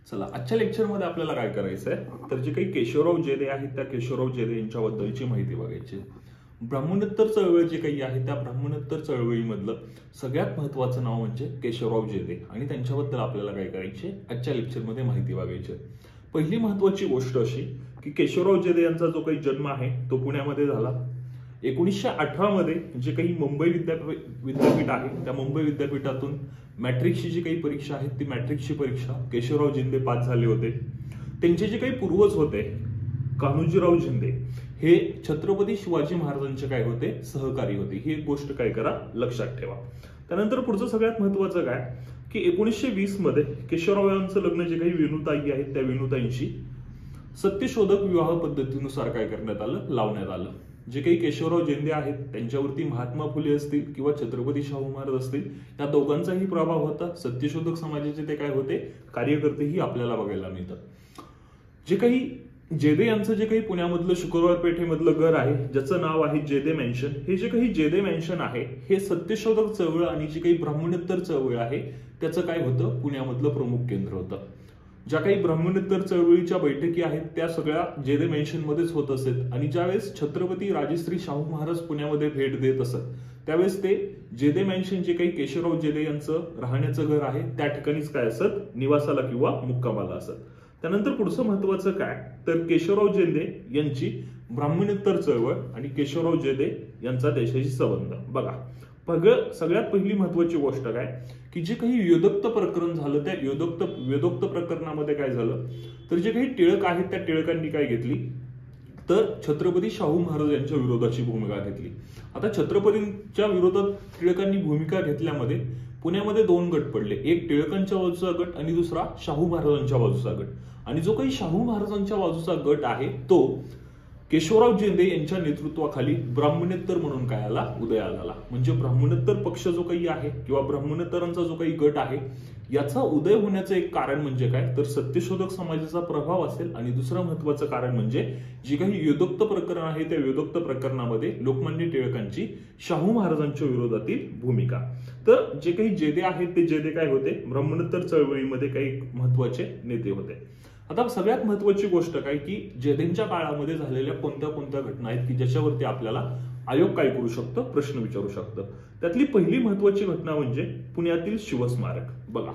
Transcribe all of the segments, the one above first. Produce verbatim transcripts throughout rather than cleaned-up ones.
चला आजच्या लेक्चरमध्ये आपल्याला काय करायचं आहे तर जे काही केशवराव जेदे आहेत त्या केशवराव जेदे यांच्याबद्दलची माहिती बघायची. ब्राह्मणोत्तर चळवळ जे काही आहे त्या ब्राह्मणोत्तर चळवळीमधलं सगळ्यात महत्त्वाचं नाव म्हणजे केशवराव जेदे आणि त्यांच्याबद्दल आपल्याला काय करायचे आजच्या लेक्चरमध्ये माहिती बघायची. पहिली महत्त्वाची गोष्ट अशी की केशवराव जेदे यांचा जो काही जन्म आहे तो पुण्यामध्ये झाला. एकोणीसशे अठरा मध्ये जे काही मुंबई विद्यापीठ विद्यापीठ आहे त्या मुंबई विद्यापीठातून मॅट्रिकची जी काही परीक्षा आहे ती मॅट्रिकची परीक्षा केशवराव जेदे पास झाले होते. त्यांचे जे काही पूर्वज होते कान्होजीराव जेदे हे छत्रपती शिवाजी महाराजांचे काय होते सहकारी होते. ही एक गोष्ट काय करा लक्षात ठेवा. त्यानंतर पुढचं सगळ्यात महत्त्वाचं काय की एकोणीसशे वीस मध्ये केशवराव यांचं लग्न जे काही विनुताई आहेत त्या विनुताईंशी सत्यशोधक विवाह पद्धतीनुसार काय करण्यात आलं लावण्यात आलं. जे काही केशवराव जेदे आहेत त्यांच्यावरती महात्मा फुले असतील किंवा छत्रपती शाहू महाराज असतील या दोघांचाही प्रभाव होता. सत्यशोधक समाजाचे ते काय होते कार्यकर्तेही आपल्याला बघायला मिळतात. जे काही जेदे यांचं जे काही पुण्यामधलं शुक्रवार पेठेमधलं घर आहे ज्याचं नाव आहे जेदे मॅन्शन, हे जे काही जेदे मॅन्शन आहे हे सत्यशोधक चळवळ आणि जी काही ब्राह्मणोत्तर चळवळ आहे त्याचं काय होतं पुण्यामधलं प्रमुख केंद्र होतं. ज्या काही ब्राह्मणोत्तर चळवळीच्या बैठकी आहेत त्या सगळ्या जेदे मॅन्शन मध्येच होत असत आणि ज्यावेळेस छत्रपती राजश्री शाहू महाराज पुण्यामध्ये भेट देत असत त्यावेळेस ते जेदे मॅन्शन जे काही केशवराव जेदे यांचं राहण्याचं घर आहे त्या ठिकाणीच काय असत निवासाला किंवा मुक्कामाला असत. त्यानंतर पुढचं महत्वाचं काय तर केशवराव जेदे यांची ब्राह्मणोत्तर चळवळ आणि केशवराव जेदे यांचा देशाशी संबंध बघा. सगळ्यात पहिली महत्वाची गोष्ट काय की जे काही योदोक्त प्रकरण झालं त्या योदोक्त वेदोक्त प्रकरणामध्ये काय झालं तर जे काही टिळक आहेत त्या टिळकांनी काय घेतली तर छत्रपती शाहू महाराज यांच्या विरोधाची भूमिका घेतली. आता छत्रपतींच्या विरोधात टिळकांनी भूमिका घेतल्यामध्ये पुण्यामध्ये दोन गट पडले, एक टिळकांच्या बाजूचा गट आणि दुसरा शाहू महाराजांच्या बाजूचा गट. आणि जो काही शाहू महाराजांच्या बाजूचा गट आहे तो केशवराव जेदे यांच्या नेतृत्वाखाली ब्राह्मणोत्तर म्हणून काय आला उदयाला आला. म्हणजे ब्राह्मणोत्तर पक्ष जो काही आहे किंवा ब्राह्मणोत्तरांचा जो काही गट आहे याचा उदय होण्याचं एक कारण म्हणजे काय तर सत्यशोधक समाजाचा प्रभाव असेल आणि दुसरं महत्वाचं कारण म्हणजे जे काही योदोक्त प्रकरण आहे त्या योदोक्त प्रकरणामध्ये लोकमान्य टिळकांची शाहू महाराजांच्या विरोधातील भूमिका. तर जे काही जेदे आहेत ते जेदे काय होते ब्राह्मणोत्तर चळवळीमध्ये काही महत्वाचे नेते होते. आता सगळ्यात महत्वाची गोष्ट काय की जेदेंच्या काळामध्ये झालेल्या कोणत्या कोणत्या घटना आहेत की ज्याच्यावरती आपल्याला आयोग काय करू शकतो प्रश्न विचारू शकतं. त्यातली पहिली महत्वाची घटना म्हणजे पुण्यातील शिवस्मारक बघा.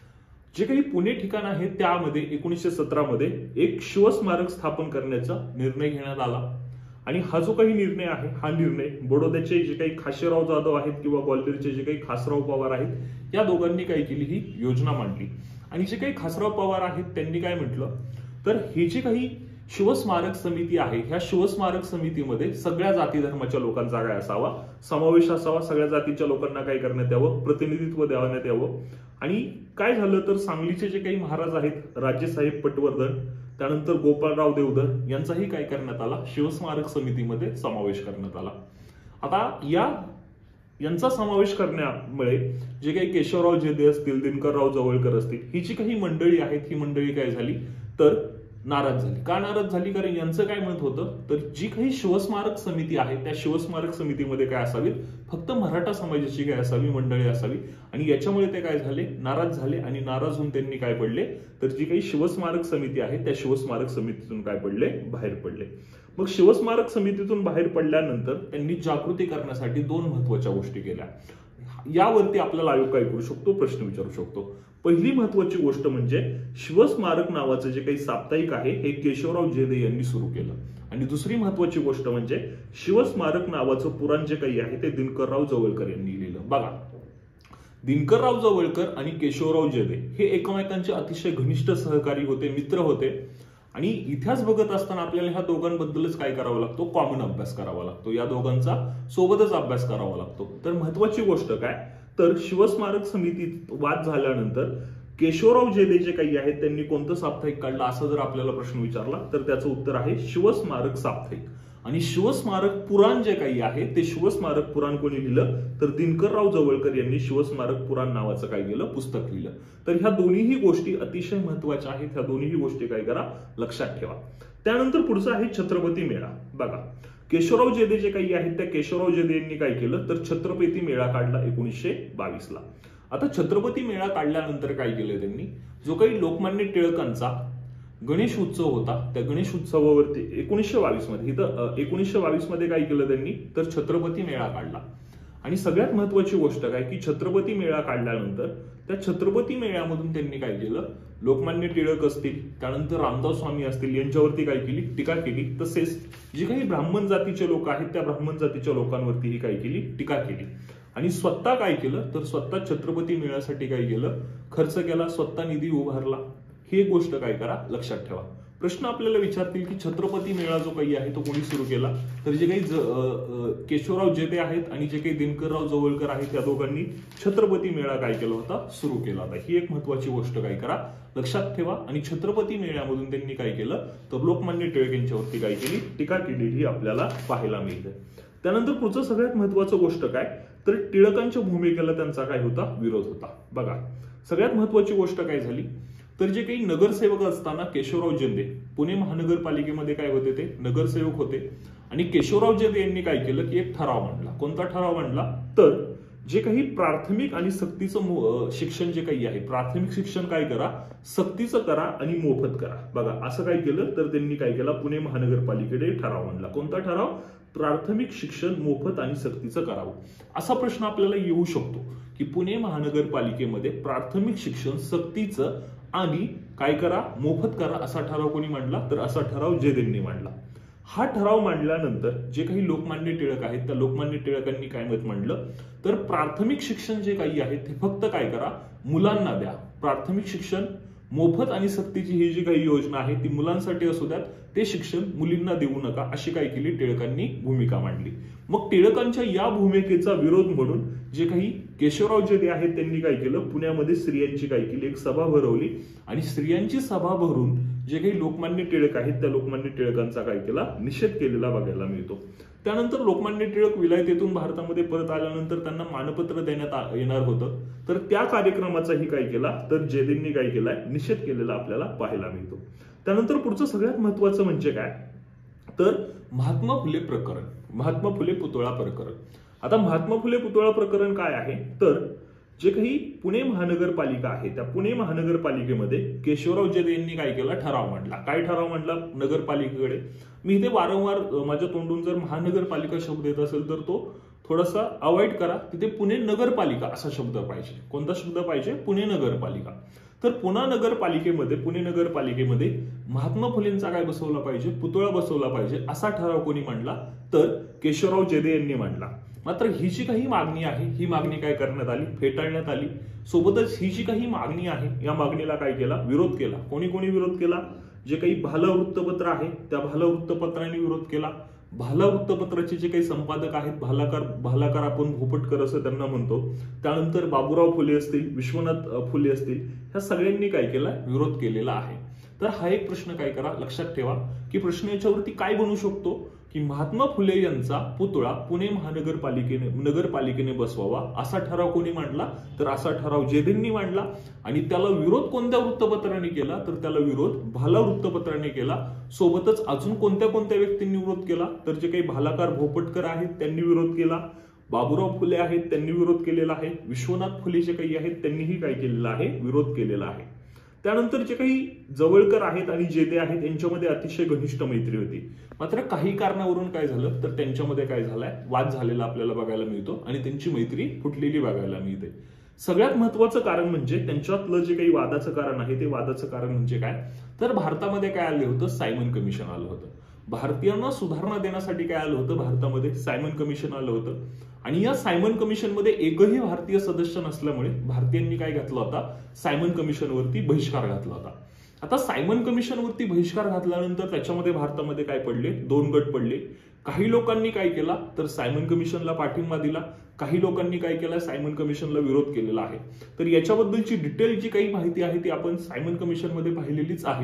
जे काही पुणे ठिकाण आहे त्यामध्ये एकोणीसशे सतरा मध्ये एक शिवस्मारक स्थापन करण्याचा निर्णय घेण्यात आला. आणि हा जो काही निर्णय आहे हा निर्णय बडोद्याचे जे काही खाशेराव जाधव आहेत किंवा ग्वाल्हेरचे जे काही खासराव पवार आहेत या दोघांनी काय केली ही योजना मांडली. आणि जे काही खासराव पवार आहेत त्यांनी काय म्हटलं तर ही जी काही शिवस्मारक समिती आहे ह्या शिवस्मारक समितीमध्ये सगळ्या जाती धर्माच्या लोकांचा काय असावा समावेश असावा. सगळ्या जातीच्या लोकांना काय करण्यात यावं प्रतिनिधित्व देण्यात यावं. आणि काय झालं तर सांगलीचे जे काही महाराज आहेत राजेसाहेब पटवर्धन त्यानंतर गोपाळराव देवधर यांचाही काय करण्यात आला शिवस्मारक समितीमध्ये समावेश करण्यात आला. आता या यांचा समावेश करण्यामुळे जे काही केशवराव जेदे असतील दिनकरराव जवळकर असतील ही जी काही मंडळी आहेत ही मंडळी काय झाली तर नाराज झाली. का नाराज झाली कारण यांचं काय मत होतं तर जी काही शिवस्मारक समिती आहे त्या शिवस्मारक समितीमध्ये काय असावी फक्त मराठा समाजाची काय असावी मंडळी असावी. आणि याच्यामुळे ते काय झाले नाराज झाले आणि नाराज होऊन त्यांनी काय पडले तर जी काही शिवस्मारक समिती आहे त्या शिवस्मारक समितीतून काय पडले बाहेर पडले. मग शिवस्मारक समितीतून बाहेर पडल्यानंतर त्यांनी जागृती करण्यासाठी दोन महत्वाच्या गोष्टी केल्या. यावरती आपल्याला आयोग काय करू शकतो प्रश्न विचारू शकतो. पहिली महत्वाची गोष्ट म्हणजे शिवस्मारक नावाचं जे काही साप्ताहिक आहे हे केशवराव जेदे यांनी सुरू केलं. आणि दुसरी महत्वाची गोष्ट म्हणजे शिवस्मारक नावाचं पुराण जे काही आहे ते दिनकरराव जवळकर यांनी लिहिलं. बघा दिनकरराव जवळकर आणि केशवराव जेदे हे एकमेकांचे अतिशय घनिष्ठ सहकारी होते मित्र होते. आणि इतिहास बघत असताना आपल्याला ह्या दोघांबद्दलच काय करावा लागतो कॉमन अभ्यास करावा लागतो. या दोघांचा सोबतच अभ्यास करावा लागतो. तर महत्वाची गोष्ट काय तर शिवस्मारक समितीत वाद झाल्यानंतर केशवराव जेदे जे काही आहेत त्यांनी कोणतं साप्ताहिक काढलं असा जर आपल्याला प्रश्न विचारला तर त्याचं उत्तर आहे शिवस्मारक साप्ताहिक. आणि शिवस्मारक पुराण जे काही आहे ते शिवस्मारक पुराण कोणी लिहिलं तर दिनकरराव जवळकर यांनी शिवस्मारक पुराण नावाचं काय केलं पुस्तक लिहिलं. तर ह्या दोन्हीही गोष्टी अतिशय महत्वाच्या आहेत. ह्या दोन्हीही गोष्टी काय करा लक्षात ठेवा. त्यानंतर पुढचं आहे छत्रपती मेळा. बघा केशवराव जेदे जे काही आहेत त्या केशवराव जेदे यांनी काय केलं तर छत्रपती मेळा काढला एकोणीसशे बावीस ला. आता छत्रपती मेळा काढल्यानंतर काय केलं त्यांनी, जो काही लोकमान्य टिळकांचा गणेश उत्सव होता त्या गणेश उत्सवावरती एकोणीसशे बावीस मध्ये इथं एकोणीसशे बावीस मध्ये काय केलं त्यांनी, तर छत्रपती मेळा काढला. आणि सगळ्यात महत्वाची गोष्ट काय की छत्रपती मेळा काढल्यानंतर त्या छत्रपती मेळ्यामधून त्यांनी काय केलं, लोकमान्य टिळक असतील, त्यानंतर रामदास स्वामी असतील, यांच्यावरती काय केली, टीका केली. तसेच जे काही ब्राह्मण जातीचे लोक आहेत त्या ब्राह्मण जातीच्या लोकांवरतीही काय केली, टीका केली. आणि स्वतः काय केलं, तर स्वतः छत्रपती मेळ्यासाठी काय केलं, खर्च केला, स्वतः निधी उभारला. ही एक गोष्ट काय करा, लक्षात ठेवा. प्रश्न आपल्याला विचारतील की छत्रपती मेळा जो काही आहे तो कोणी सुरू केला, तर जे काही केशवराव जेधे आहेत आणि जे काही दिनकरराव जवळकर आहेत त्या दोघांनी छत्रपती मेळा काय केला होता, सुरू केला होता. ही एक महत्वाची गोष्ट काय करा, लक्षात ठेवा. आणि छत्रपती मेळ्यामधून त्यांनी काय केलं, तर लोकमान्य टिळक यांच्यावरती काय केली, टीका केलेली आपल्याला पाहायला मिळते. त्यानंतर पुढचं सगळ्यात महत्वाचं गोष्ट काय, तर टिळकांच्या भूमिकेला त्यांचा काय होता, विरोध होता. बघा सगळ्यात महत्वाची गोष्ट काय झाली, तर जे काही नगरसेवक असताना केशवराव जेधे पुणे महानगरपालिकेमध्ये काय होते, ते नगरसेवक होते. आणि केशवराव जेधे यांनी काय केलं की एक ठराव मांडला. कोणता ठराव मांडला, तर जे काही प्राथमिक आणि सक्तीचं शिक्षण जे काही आहे, प्राथमिक शिक्षण काय करा, सक्तीचं करा आणि मोफत करा. बघा असं काय केलं, तर त्यांनी काय केलं, पुणे महानगरपालिकेकडे ठराव मांडला. कोणता ठराव, प्राथमिक शिक्षण मोफत आणि सक्तीचं करावं. असा प्रश्न आपल्याला येऊ शकतो की पुणे महानगरपालिकेमध्ये प्राथमिक शिक्षण सक्तीचं आणि काय करा, मोफत करा असा ठराव कोणी मांडला, तर असा ठराव जेधेंनी मांडला. हा ठराव मांडल्यानंतर जे काही लोकमान्य टिळक आहेत त्या लोकमान्य टिळकांनी काय मत मांडलं, तर प्राथमिक शिक्षण जे काही आहे ते फक्त काय करा, मुलांना द्या. प्राथमिक शिक्षण मोफत आणि सक्तीची ही जी काही योजना आहे ती मुलांसाठी असू द्यात, ते शिक्षण मुलींना देऊ नका, अशी काय केली, टिळकांनी भूमिका मांडली. मग टिळकांच्या या भूमिकेचा विरोध म्हणून जे काही केशवराव जेधे आहेत त्यांनी काय केलं, पुण्यामध्ये स्त्रियांची काय केली, एक सभा भरवली. आणि स्त्रियांची सभा भरून जे काही लोकमान्य टिळक आहेत त्या लोकमान्य टिळकांचा काय केला, निषेध केलेला बघायला मिळतो. त्यानंतर लोकमान्य टिळक विलायतेतून भारतामध्ये परत आल्यानंतर त्यांना मानपत्र देण्यात येणार होतं, तर त्या कार्यक्रमाचाही काय केला, तर जेधेंनी काय केलाय, निषेध केलेला आपल्याला पाहायला मिळतो. त्यानंतर पुढचं सगळ्यात महत्वाचं म्हणजे काय, तर महात्मा फुले प्रकरण, महात्मा फुले पुतळा प्रकरण. आता महात्मा फुले पुतळा प्रकरण काय आहे, तर जे काही पुणे महानगरपालिका आहे त्या पुणे महानगरपालिकेमध्ये केशवराव जेधे यांनी काय केला, ठराव मांडला. काय ठराव मांडला नगरपालिकेकडे, मी इथे वारंवार माझ्या तोंडून जर महानगरपालिका शब्द येत असेल तर तो थोडासा अवॉइड करा, तिथे पुणे नगरपालिका असा शब्द पाहिजे. कोणता शब्द पाहिजे, पुणे नगरपालिका. तर पुणे नगरपालिकेमध्ये पुणे नगरपालिकेमध्ये महात्मा फुलेंचा काय बसवला पाहिजे, पुतळा बसवला पाहिजे असा ठराव कोणी मांडला, तर केशवराव जेधे यांनी मांडला. मात्र ही जी काही मागणी आहे ही मागणी काय करण्यात आली, फेटाळण्यात आली. सोबतच ही जी काही मागणी आहे या मागणीला काय केला, विरोध केला. कोणी कोणी विरोध केला, जे काही भाला वृत्तपत्र आहे त्या भाला वृत्तपत्राने विरोध केला. भाला वृत्तपत्राचे जे काही संपादक आहेत, भालाकार भालाकार आपण भोपटकर असं त्यांना म्हणतो, त्यानंतर बाबूराव फुले असतील, विश्वनाथ फुले असतील, ह्या सगळ्यांनी काय केला, विरोध केलेला आहे. तर हा एक प्रश्न काय करा, लक्षात ठेवा की प्रश्न याच्यावरती काय बनू शकतो की महात्मा फुले यांचा पुतळा पुणे महानगरपालिकेने नगरपालिकेने बसवावा असा ठराव कोणी मांडला, तर असा ठराव जेधेंनी मांडला. आणि त्याला विरोध कोणत्या वृत्तपत्राने केला, तर त्याला विरोध भाला वृत्तपत्राने केला. सोबतच अजून कोणत्या कोणत्या व्यक्तींनी विरोध केला, तर जे काही भालाकार भोपटकर आहेत त्यांनी विरोध केला, बाबूराव फुले आहेत त्यांनी विरोध केलेला आहे, विश्वनाथ फुले जे काही आहेत त्यांनीही काय केलेला आहे, विरोध केलेला आहे. त्यानंतर जे काही जवळकर आहेत आणि जेधे आहेत यांच्यामध्ये अतिशय घनिष्ठ मैत्री होती. मात्र काही कारणावरून काय झालं, तर त्यांच्यामध्ये काय झालाय, वाद झालेला आपल्याला बघायला मिळतो आणि त्यांची मैत्री फुटलेली बघायला मिळते. सगळ्यात महत्वाचं कारण म्हणजे त्यांच्यातलं जे काही वादाचं कारण आहे ते वादाचं कारण म्हणजे काय, तर भारतामध्ये काय आलं होतं, सायमन कमिशन आलं होतं. भारतीयांना सुधारणा देण्यासाठी काय आलं होतं, भारतामध्ये सायमन कमिशन आलं होतं. आणि या सायमन कमिशन मध्ये एकही भारतीय सदस्य नसल्यामुळे भारतीयांनी काय घातला होता, सायमन कमिशनवरती बहिष्कार घातला होता. आता सायमन कमिशनवरती बहिष्कार घातल्यानंतर त्याच्यामध्ये भारतामध्ये काय पडले, दोन गट पडले. काही लोकांनी काय केला, तर सायमन कमिशनला पाठिंबा दिला, काही लोकांनी काय केला, सायमन कमिशनला विरोध केलेला आहे. तर याच्याबद्दलची डिटेल जी काही माहिती आहे ती आपण सायमन कमिशन मध्ये पाहिलेलीच आहे.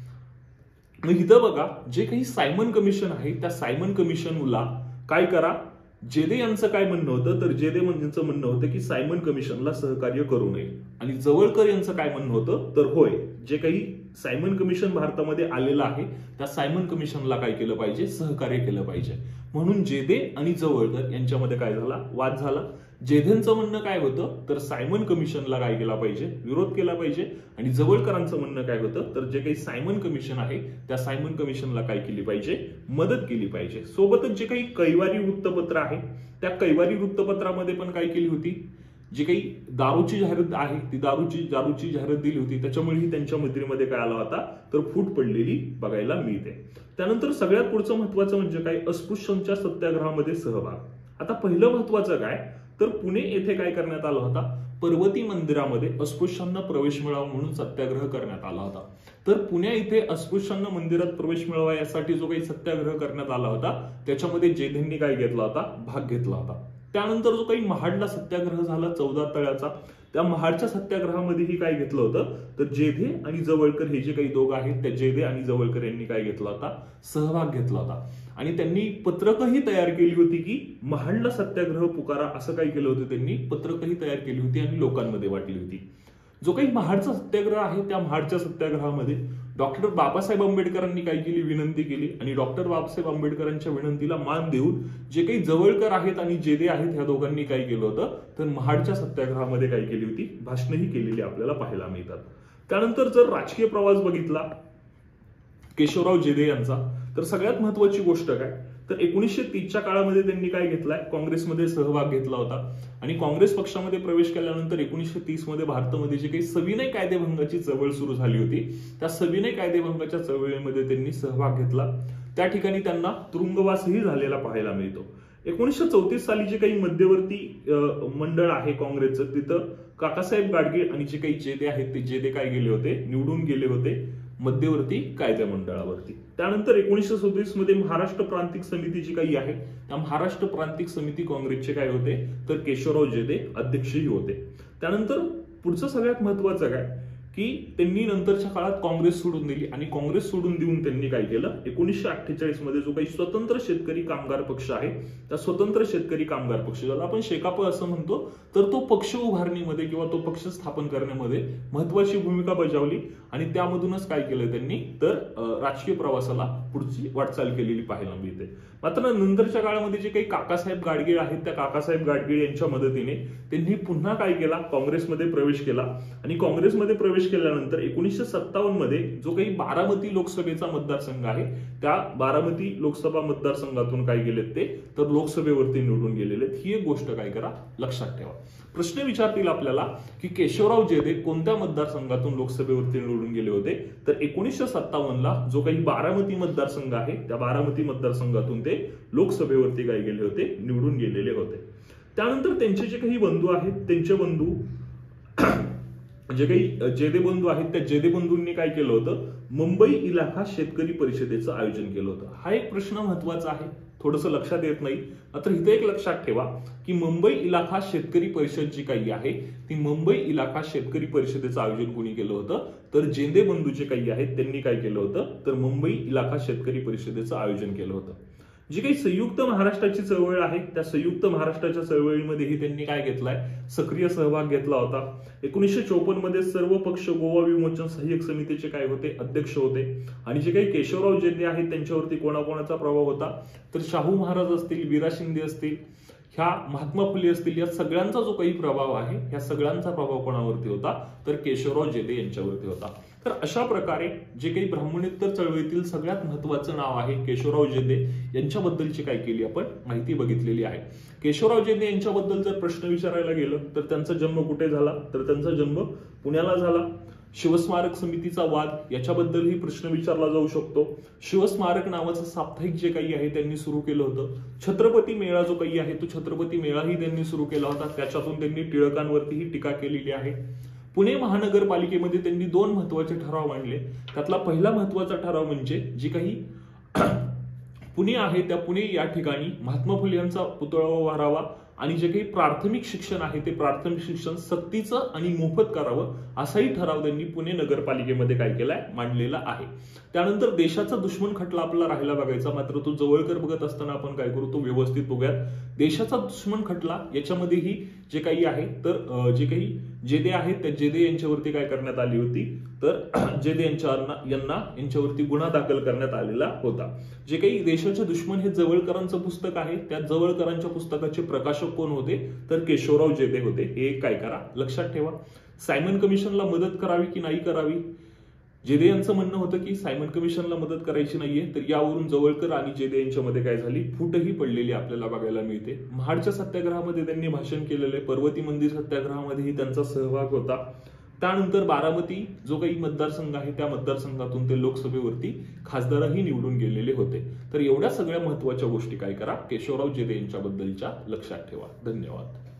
मग इथं बघा, जे काही सायमन कमिशन आहे त्या सायमन कमिशनला काय करा, जेधे यांचं काय म्हणणं होतं, तर जेधे यांचं म्हणणं होतं की सायमन कमिशनला सहकार्य करू नये. आणि जवळकर यांचं काय म्हणणं होतं, तर होय, जे काही सायमन कमिशन भारतामध्ये आलेलं आहे त्या सायमन कमिशनला काय केलं पाहिजे, सहकार्य केलं पाहिजे. म्हणून जेधे आणि जवळकर यांच्यामध्ये काय झाला, वाद झाला. जेधेंचं म्हणणं काय होतं तर सायमन कमिशनला काय केला पाहिजे, विरोध केला पाहिजे. आणि जवळकरांचं म्हणणं काय होतं तर जे काही सायमन कमिशन आहे त्या सायमन कमिशनला काय केली पाहिजे, मदत केली पाहिजे. सोबतच जे काही कैवारी वृत्तपत्र आहे त्या कैवारी वृत्तपत्रामध्ये पण काय केली होती, जी काही दारूची जाहिरात आहे ती दारूची दारूची जाहिरात दिली होती, त्याच्यामुळेही त्यांच्या मैत्रीमध्ये काय आला होता तर फूट पडलेली बघायला मिळते. त्यानंतर सगळ्यात पुढचं महत्वाचं म्हणजे काय, अस्पृश्यांच्या सत्याग्रहामध्ये सहभाग. आता पहिलं महत्वाचं काय तर पुणे येथे काय करण्यात आला होता, पर्वती मंदिरामध्ये अस्पृश्यांना प्रवेश मिळावा म्हणून सत्याग्रह करण्यात आला होता. तर पुण्या इथे अस्पृश्यांना मंदिरात प्रवेश मिळावा यासाठी जो काही सत्याग्रह करण्यात आला होता त्याच्यामध्ये जेधेंनी काय घेतला होता, भाग घेतला होता. त्यानंतर जो काही महाडला सत्याग्रह झाला चौदा तळ्याचा, त्या महाडच्या सत्याग्रहामध्येही काय घेतलं होतं तर जेधे आणि जवळकर हे जे काही दोघं आहेत त्या जेधे आणि जवळकर यांनी काय घेतला होता, सहभाग घेतला होता. आणि त्यांनी पत्रकही तयार केली होती की महाडला सत्याग्रह पुकारा, असं काय केलं होतं, त्यांनी पत्रकही तयार केली होती आणि लोकांमध्ये वाटली होती. जो काही महाडचा सत्याग्रह आहे त्या महाडच्या सत्याग्रहामध्ये डॉक्टर बाबासाहेब आंबेडकरांनी काय केली, विनंती केली. आणि डॉक्टर बाबासाहेब आंबेडकरांच्या विनंतीला मान देऊन जे काही जवळकर आहेत आणि जेधे आहेत ह्या दोघांनी काय केलं होतं तर महाडच्या सत्याग्रहामध्ये काय केली होती, भाषणही केलेली आपल्याला पाहायला मिळतात. त्यानंतर जर राजकीय प्रवास बघितला केशवराव जेधे यांचा, तर सगळ्यात महत्वाची गोष्ट काय तर एकोणीसशे तीसच्या काळामध्ये त्यांनी काय घेतलाय, काँग्रेसमध्ये सहभाग घेतला होता. आणि काँग्रेस पक्षामध्ये प्रवेश केल्यानंतर एकोणीसशे तीस मध्ये भारतामध्ये जी काही सविनय कायदेभंगाची चळवळ सुरू झाली होती त्या सविनय कायदेभंगाच्या चळवळीमध्ये त्यांनी सहभाग घेतला. त्या ठिकाणी त्यांना तुरुंगवासही झालेला पाहायला मिळतो. एकोणीसशे चौतीस साली जे काही मध्यवर्ती मंडळ आहे काँग्रेसचं, तिथं काकासाहेब गाडगीळ आणि जे काही जेधे आहेत ते जेधे काय गेले होते, निवडून गेले होते मध्यवर्ती कायदे मंडळावरती. त्यानंतर एकोणीसशे सदतीस मध्ये महाराष्ट्र प्रांतिक समिती जी काही आहे त्या महाराष्ट्र प्रांतिक समिती काँग्रेसचे काय होते तर केशवराव जेधे अध्यक्षही होते. त्यानंतर पुढचं सगळ्यात महत्वाचं काय की त्यांनी नंतरच्या काळात काँग्रेस सोडून दिली आणि काँग्रेस सोडून देऊन त्यांनी काय केलं, एकोणीसशे अठ्ठेचाळीस मध्ये जो काही स्वतंत्र शेतकरी कामगार पक्ष आहे त्या स्वतंत्र शेतकरी कामगार पक्ष, ज्याला आपण शेकाप असं म्हणतो, तर तो पक्ष उभारणीमध्ये किंवा तो पक्ष स्थापन करण्यामध्ये महत्वाची भूमिका बजावली. आणि त्यामधूनच काय केलं त्यांनी तर राजकीय प्रवासाला पुढची वाटचाल केलेली पाहायला मिळते. मात्र नंतरच्या काळामध्ये जे काही काकासाहेब गाडगीळ आहेत त्या काकासाहेब गाडगीळ यांच्या मदतीने त्यांनी पुन्हा काय केला, काँग्रेसमध्ये प्रवेश केला. आणि काँग्रेसमध्ये प्रवेश केल्यानंतर एकोणीसशे सत्तावन्न मध्ये जो काही बारामती लोकसभेचा मतदारसंघ आहे त्या बारामती लोकसभा मतदारसंघातून काय गेलेत ते तर लोकसभेवरती निवडून गेलेले. ही एक गोष्ट काय करा लक्षात ठेवा. प्रश्न विचारतील आपल्याला की केशवराव जेधे कोणत्या मतदारसंघातून लोकसभेवरती निवडून गेले होते, तर एकोणीसशे सत्तावन्न ला जो काही बारामती मतदारसंघ आहे त्या बारामती मतदारसंघातून ते लोकसभेवरती काय गेले होते, निवडून गेलेले होते. त्यानंतर त्यांचे जे काही बंधू आहेत त्यांचे बंधू जे काही जेधे बंधू आहेत त्या जेधे बंधूंनी काय केलं होतं, मुंबई इलाखा शेतकरी परिषदेचं आयोजन केलं होतं. हा एक प्रश्न महत्वाचा आहे, थोडंसं लक्षात येत नाही. मात्र इथे एक लक्षात ठेवा की मुंबई इलाखा शेतकरी परिषद जी काही आहे ती मुंबई इलाखा शेतकरी परिषदेचं आयोजन कोणी केलं होतं तर जेधे बंधू जे काही आहेत त्यांनी काय केलं होतं तर मुंबई इलाखा शेतकरी परिषदेचं आयोजन केलं होतं. जी काही संयुक्त महाराष्ट्राची चळवळ आहे त्या संयुक्त महाराष्ट्राच्या चळवळीमध्येही त्यांनी काय घेतलाय, सक्रिय सहभाग घेतला होता. एकोणीसशे चौपन्न मध्ये सर्व पक्ष गोवा विमोचन सहाय्यक समितीचे काय होते, अध्यक्ष होते. आणि जे काही केशवराव जेधे आहेत त्यांच्यावरती कोणाकोणाचा प्रभाव होता तर शाहू महाराज असतील, वीरा शिंदे असतील, ह्या महात्मा फुले असतील, या सगळ्यांचा जो काही प्रभाव आहे ह्या सगळ्यांचा प्रभाव कोणावरती होता तर केशवराव जेधे यांच्यावरती होता. तर अशा प्रकारे जे काही ब्राह्मणेतर चळवळीतील सगळ्यात महत्वाचं नाव आहे केशवराव जेधे यांच्याबद्दलची काय केली आपण माहिती बघितलेली आहे. केशवराव जेधे यांच्याबद्दल जर प्रश्न विचारायला गेलं तर त्यांचा जन्म कुठे झाला तर त्यांचा जन्म पुण्याला झाला. शिवस्मारक समितीचा वाद याच्याबद्दलही प्रश्न विचारला जाऊ शकतो. शिवस्मारक नावाचं साप्ताहिक जे काही आहे त्यांनी सुरू केलं होतं. छत्रपती मेळा जो काही आहे तो छत्रपती मेळाही त्यांनी सुरू केला होता, त्याच्यातून त्यांनी टिळकांवरतीही टीका केलेली आहे. पुणे महानगरपालिकेमध्ये त्यांनी दोन महत्वाचे ठराव मांडले. त्यातला पहिला महत्वाचा ठराव म्हणजे जी काही पुणे आहे त्या पुणे या ठिकाणी महात्मा फुले यांचा पुतळा उभारावा आणि जे काही प्राथमिक शिक्षण आहे ते प्राथमिक शिक्षण सक्तीचं आणि मोफत करावं असाही ठराव त्यांनी पुणे नगरपालिकेमध्ये काय केलाय, मांडलेला आहे. त्यानंतर देशाचा दुश्मन खटला आपला राहिला बघायचा, मात्र तो जवळकर बघत असताना आपण काय करू तो व्यवस्थित बघूयात. देशाचा दुश्मन खटला याच्यामध्येही जे काही आहे तर जे काही जेदे आहेत त्या जेदे यांच्यावरती काय करण्यात आली होती तर जेदे यांच्या यांना यांच्यावरती गुन्हा दाखल करण्यात आलेला होता. जे काही देशाचे दुश्मन हे जवळकरांचं पुस्तक आहे, त्या जवळकरांच्या पुस्तकाचे प्रकाशक कोण होते तर केशवराव जेदे होते. हे काय करा लक्षात ठेवा. सायमन कमिशनला मदत करावी की नाही करावी, जेदे यांचं म्हणणं होतं की सायमन कमिशनला मदत करायची नाहीये. तर यावरून जवळकर आणि जेदे यांच्यामध्ये काय झाली फूटही पडलेली आपल्याला बघायला मिळते. महाडच्या सत्याग्रहामध्ये त्यांनी भाषण केलेले, पर्वती मंदिर सत्याग्रहामध्येही त्यांचा सहभाग होता. त्यानंतर बारामती जो काही मतदारसंघ आहे त्या मतदारसंघातून ते लोकसभेवरती खासदारही निवडून गेलेले होते. तर एवढ्या सगळ्या महत्वाच्या गोष्टी काय करा केशवराव जेदे यांच्याबद्दलच्या लक्षात ठेवा. धन्यवाद.